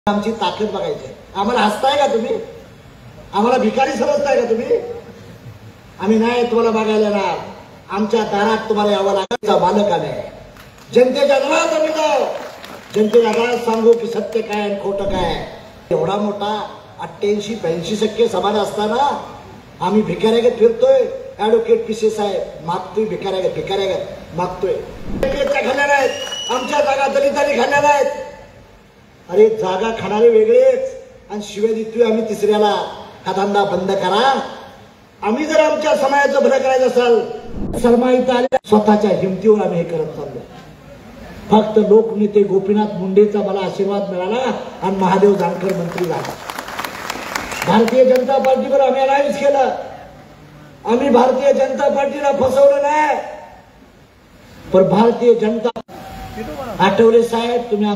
आमची ताकद बघायची. आम्हाला हसताय का तुम्ही? आम्हाला भिकारी समजताय का तुम्ही? आम्ही नाही तुम्हाला बघायला येणार. आमच्या दारात तुम्हाला यावं लागेल. मालक आले जनतेच्या दारात आम्ही जाऊ. जनतेच्या दारात सांगू की सत्य काय आणि खोटं काय. एवढा मोठा 88-82% समाज असताना आम्ही भिकाऱ्यागत फिरतोय. ऍडव्होकेट पीसी साहेब मागतोय भिकाऱ्यागत मागतोय. खाल्ल्या नाहीत आमच्या जागा दलितांनी खाल्ल्या नाहीत. अरे जागा खाणारे वेगळेच आणि शिव्या देतोय आम्ही तिसऱ्याला. हा धंदा बंद करा. आम्ही जर आमच्या समाजाचं भलं करायचं असाल सरमाईत आले स्वतःच्या हिमतीवर आम्ही हे करत चाललो. फक्त लोकनेते गोपीनाथ मुंडेचा मला आशीर्वाद मिळाला आणि महादेव जानकर मंत्री झाला. भारतीय जनता पार्टीवर आम्ही अलायन्स केलं. आम्ही भारतीय जनता पार्टीला फसवलं नाही. पण भारतीय जनता आठवले साहेब तुम्ही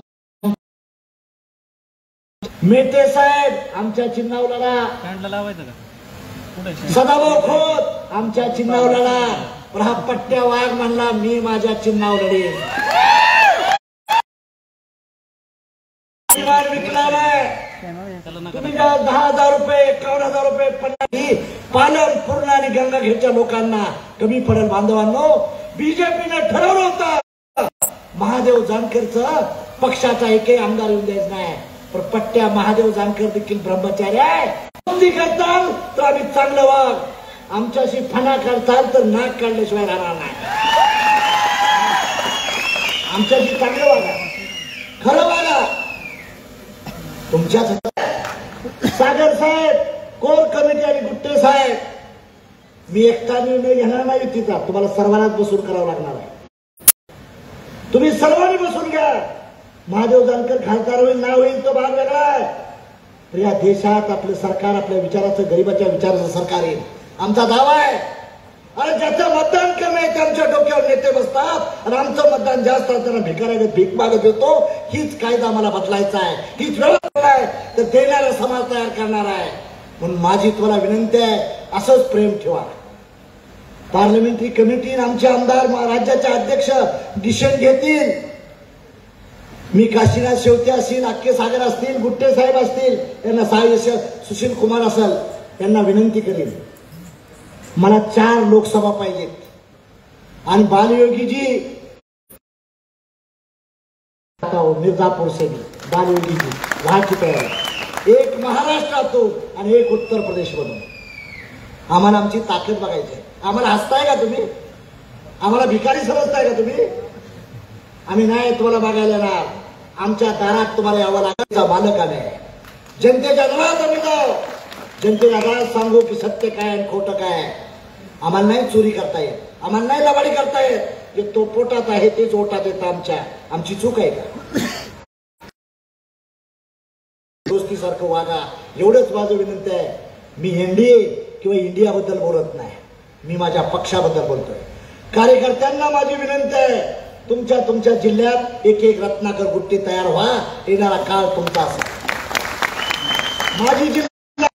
मेटे साहेब आमच्या चिन्हावर लढा. सदाभाऊ खोत आमच्या चिन्हावर लढा. पण हा पट्ट्या वाघ म्हणला मी माझ्या चिन्हावर लढेन. विकला नाही तुम्ही 10,000 रुपये 51,000 रुपये पालन पूर्ण आणि गंगाखेडच्या लोकांना कमी पडेल. बांधवांनो बीजेपीने ठरवलं होतं महादेव जानकरचं पक्षाचा एकही आमदार येऊन द्यायचं नाही. पण पट्ट्या महादेव जानकर देखील ब्रह्मचारी आहे. करताल तर आम्ही चांगलं वाग. आमच्याशी फणा करताल तर नाक काढल्याशिवाय राहणार नाही. आमच्याशी चांगलं वागा खरं वागा. तुमच्याच सागर साहेब कोर कमिटी आणि गुट्टे साहेब मी एकटा निर्णय घेणार नाही. तिचा तुम्हाला सर्वांनाच बसून करावं लागणार आहे. तुम्ही सर्वांनी बसून घ्या. महादेव जानकर खासदार होईल ना होईल तो भाग वेगळा आहे. तर या देशात आपलं सरकार आपल्या विचाराचं गरिबाच्या विचाराचं सरकार येईल आमचा दावा आहे. अरे ज्याचं मतदान कमी आहे त्यांच्या डोक्यावर नेते बसतात आणि आमचं मतदान जास्त असताना भिकाऱ्याने भीक मागत येतो. हीच कायदा मला बदलायचा आहे. हीच व्यवस्था आहे तर देणारा समाज तयार करणार आहे. म्हणून माझी तुम्हाला विनंती आहे असंच प्रेम ठेवा. पार्लमेंटरी कमिटी आमचे आमदार राज्याचे अध्यक्ष डिसिजन घेतील. मी काशीनाथ शेवते असतील अक्के सागर असतील गुट्टे साहेब असतील यांना सहाय्य सुशील कुमार असेल यांना विनंती करेन. मला 4 लोकसभा पाहिजेत आणि बालयोगीजी मिर्जापूर से बालयोगीजी व्हायची तयारी. एक महाराष्ट्रातून आणि एक उत्तर प्रदेशमधून. आम्हाला आमची ताकद बघायची आहे. आम्हाला हसताय का तुम्ही? आम्हाला भिकारी समजताय का तुम्ही? आम्ही नाही तुम्हाला बघायला येणार. आमच्या दारात तुम्हाला यावं लागेल. मालक आले जनतेच्या दारात आम्ही जाऊ. जनतेच्या दारात सांगू की सत्य काय आणि खोटं काय. आम्हाला नाही चोरी करता येत. आम्हाला नाही लबाडी करता येत. जे तो पोटात आहे तेच ओटात येतं. आमची चूक आहे का? दोस्तीसारखं वागा एवढंच माझं विनंती आहे. मी एनडीए किंवा इंडियाबद्दल बोलत नाही. मी माझ्या पक्षाबद्दल बोलतोय. कार्यकर्त्यांना माझी विनंती आहे तुमच्या जिल्ह्यात एक रत्नाकर गुट्टे तयार व्हा. येणारा काळ तुमचा असेल. माझी जिल्हा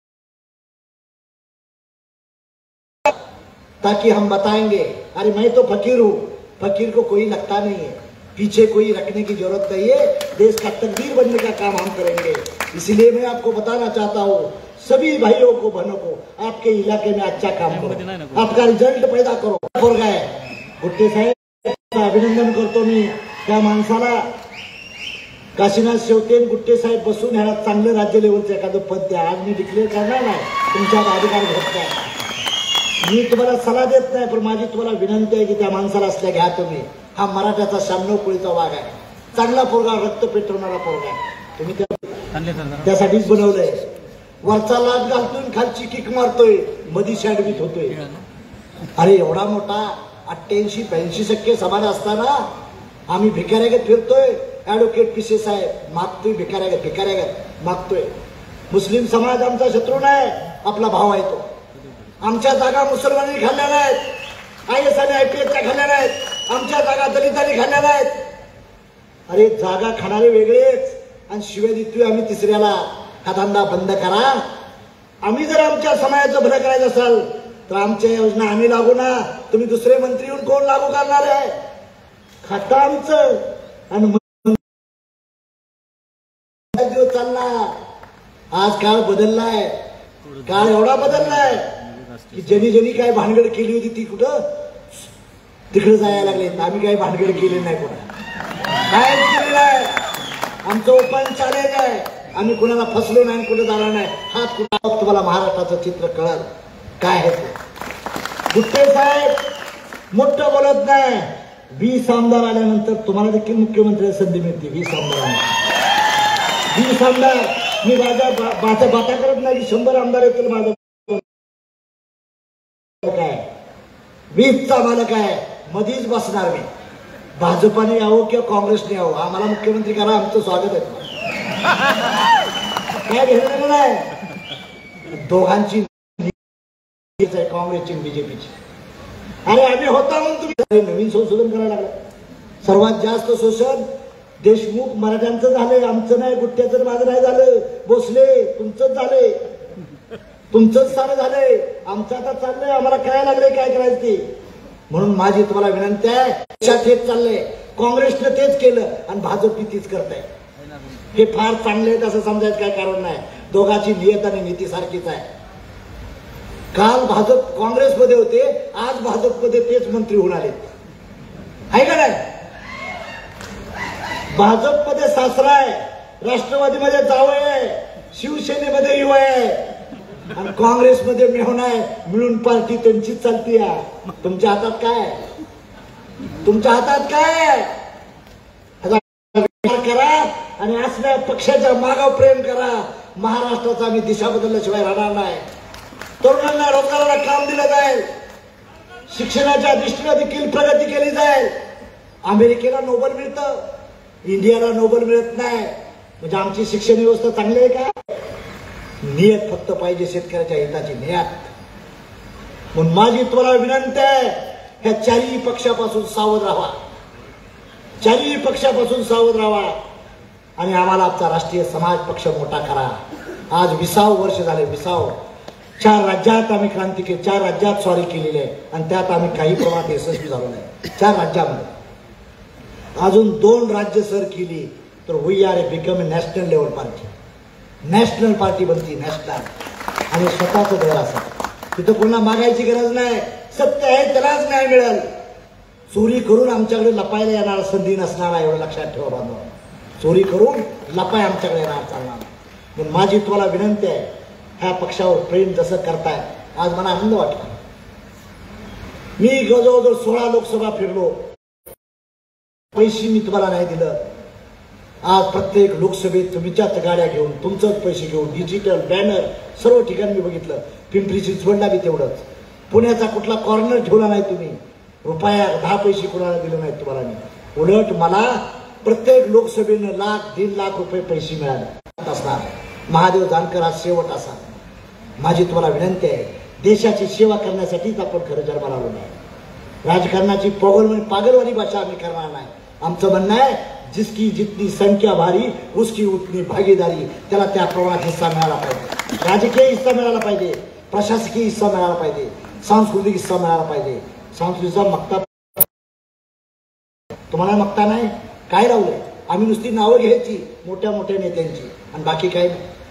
ताकि हम बताएंगे अरे मैं तो फकीर हूं. फकीर को कोई लगता नहीं है. पीछे कोई रखने की जरूरत नहीं है. देश का तकदीर बनने का काम हम करेंगे. इसलिए मैं आपको बताना चाहता हूं सभी भाइयों को बहनों को आपके इलाके में अच्छा काम करो. आपका रिजल्ट पैदा करो. गुट्टे साहेब अभिनंदन करतो मी. त्या माणसाला काशीनाथ शेवते गुट्टे साहेब बसून ह्याला चांगलं राज्य लेवलचं एखादं पद द्या. आज मी डिक्लेअर करणार नाही. तुमच्या अधिकार घेत नाही. मी तुम्हाला सल्ला देत नाही. पण माझी तुम्हाला विनंती आहे की त्या माणसाला असल्या घ्या तुम्ही. हा मराठ्याचा 96 कोळीचा वाघ आहे. चांगला पोरगा रक्त पेटवणारा पोरगा आहे. तुम्ही त्यासाठीच बनवलंय. वरचा लाट घालतोय खालची किक मारतोय मधी शॅडवीत होतोय. अरे एवढा मोठा 88-82% समाज असताना आम्ही भिकाऱ्यागत फिरतोय. ऍडव्होकेट पीसी साहेब मागतोय भिकाऱ्यागत मागतोय. मुस्लिम समाज आमचा शत्रू नाही. आपला भाव आहे तो. आमच्या जागा मुसलमानांनी खाल्ल्या नाहीत. IAS आणि IPSच्या खाल्ल्या नाहीत. आमच्या जागा दलितांनी खाल्ल्या नाहीत. अरे जागा खाणारे वेगळेच आणि शिव्या देतोय आम्ही तिसऱ्याला. हा धंदा बंद करा. आम्ही जर आमच्या समाजाचं भलं करायचं असाल तर आमच्या योजना आम्ही लागू ना. तुम्ही दुसरे मंत्री येऊन कोण लागू करणार आहे? खाता आमचं आणि दिवस चालला. आज काळ बदललाय. काळ एवढा बदललाय की ज्यांनी ज्यांनी काय भानगड केली होती ती कुठं तिकडे जायला लागले. आम्ही काही भानगड केली नाही, कोणा काय केलेलं आहे. आमचं ओपन चॅलेंज आहे. आम्ही कुणाला फसलो नाही, कुठे जाणार नाही. हात कुठं तुम्हाला महाराष्ट्राचं चित्र कळलं काय आहे ते. गुट्टे साहेब मोठं बोलत नाही. 20 आमदार आल्यानंतर तुम्हाला देखील मुख्यमंत्र्याला संधी मिळते. 20 आमदारांना 20 आमदार. मी माझ्या बाता करत नाही की 100 आमदार येतील. माझं काय 20चा मालक आहे. मधीच बसणार मी. भाजपाने यावं किंवा काँग्रेसने यावं, आम्हाला मुख्यमंत्री करा, आमचं स्वागत आहे. काय घेतलेलं नाही. दोघांची काँग्रेसची बीजेपीची. अरे आम्ही होता म्हणून तुम्ही नवीन संशोधन करायला लागलं. सर्वात जास्त शोषण देशमुख मराठ्यांचं झालंय, आमचं नाही. गुट्ट्याचं माझं नाही झालं. भोसले तुमचंच झालंय, तुमचंच सारं झालंय. आमचं आता चाललंय. आम्हाला कळायला लागलंय काय करायचं ते. म्हणून माझी तुम्हाला विनंती आहे, देशात हेच चाललंय. काँग्रेसनं तेच केलं आणि भाजपने तीच करताय. हे फार चांगले आहेत असं समजायचं काय कारण नाही. दोघांची नियत आणि नीती सारखीच आहे. काल भाजप काँग्रेसमध्ये होते, आज भाजपमध्ये तेच मंत्री होऊन आले. आहे का नाही. भाजपमध्ये सासरा आहे, राष्ट्रवादीमध्ये जावई आहे, शिवसेनेमध्ये युवा आहे आणि काँग्रेसमध्ये मेहुणा आहे. मिळून पार्टी त्यांचीच चालती आहे. तुमच्या हातात काय. तुमच्या हातात काय करा आणि असल्या पक्षाच्या मागावर प्रेम करा. महाराष्ट्राचा आम्ही दिशा बदलल्याशिवाय राहणार नाही. तरुणांना रोजगाराला काम दिलं जाईल. शिक्षणाच्या दृष्टीने देखील प्रगती केली जाईल. अमेरिकेला नोबेल मिळतं, इंडियाला नोबेल मिळत नाही. म्हणजे आमची शिक्षण व्यवस्था चांगली आहे का. नियत फक्त पाहिजे शेतकऱ्याच्या हिताची नियत. म्हणून माझी तुम्हाला विनंती आहे, ह्या चारही पक्षापासून सावध राहा. चारही पक्षापासून सावध राहा आणि आम्हाला आमचा राष्ट्रीय समाज पक्ष मोठा करा. आज 20 वर्ष झाले. 20 4 राज्यात आम्ही क्रांती केली. 4 राज्यात स्वारी केलेली आहे आणि त्यात आम्ही काही प्रमाणात यशस्वी झालो नाही. 4 राज्यामध्ये अजून 2 राज्य सर केली तर we are become a national level party. National party बनती. नॅशनल आणि स्वतःच घर असं. तिथं कोणाला मागायची गरज नाही. सत्य आहे त्यालाच न्याय मिळेल. चोरी करून आमच्याकडे लपायला येणार संधी नसणार आहे, एवढं लक्षात ठेवा बांधव. चोरी करून लपाय आमच्याकडे येणार चालणार. म्हणून माझी तुम्हाला विनंती आहे, ह्या पक्षावर प्रेम जसं करताय. आज मला आनंद वाटला. मी जवळजवळ 16 लोकसभा फिरलो. पैसे मी तुम्हाला नाही दिलं. आज प्रत्येक लोकसभेत तुमच्याच गाड्या घेऊन तुमचंच पैसे घेऊन डिजिटल बॅनर सर्व ठिकाणी मी बघितलं. पिंपरी चिंचवडला बी तेवढंच. पुण्याचा कुठला कॉर्नर ठेवला नाही तुम्ही. रुपया 10 पैसे कोणाला दिले नाहीत तुम्हाला. मी उलट मला प्रत्येक लोकसभेनं लाख 1.5 लाख रुपये पैसे मिळाले असणार. महादेव जानकर आज शेवट असा. माझी तुम्हाला विनंती आहे, देशाची सेवा करण्यासाठीच आपण खरं जन्माला आलो नाही. राजकारणाची पागलवाणी भाषा आम्ही करणार नाही. आमचं म्हणणं आहे, जिसकी जितनी संख्या भारी उसकी उतनी भागीदारी. त्याला त्या प्रमाणात हिस्सा मिळाला पाहिजे. राजकीय हिस्सा मिळाला पाहिजे, प्रशासकीय हिस्सा मिळाला पाहिजे, सांस्कृतिक हिस्सा मिळाला पाहिजे. सांस्कृतिकचा मक्ता तुम्हाला मक्ता नाही काय लावलंय. आम्ही नुसती नावं घ्यायची मोठ्या मोठ्या नेत्यांची आणि बाकी काय नाही.